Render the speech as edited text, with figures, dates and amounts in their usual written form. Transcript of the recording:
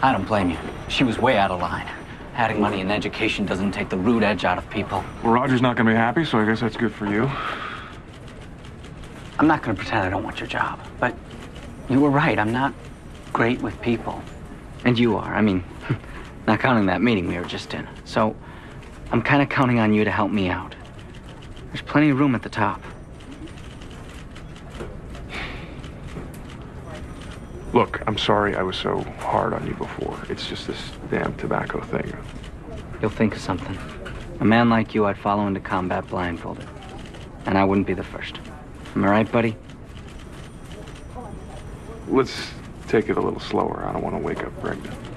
I don't blame you. She was way out of line. Adding money and education doesn't take the rude edge out of people. Well, Roger's not gonna be happy, so I guess that's good for you. I'm not gonna pretend I don't want your job, but you were right. I'm not great with people. And you are. I mean, not counting that meeting we were just in. So, I'm kind of counting on you to help me out. There's plenty of room at the top. Look, I'm sorry I was so hard on you before. It's just this damn tobacco thing. You'll think of something. A man like you I'd follow into combat blindfolded. And I wouldn't be the first. Am I right, buddy? Let's take it a little slower. I don't want to wake up pregnant.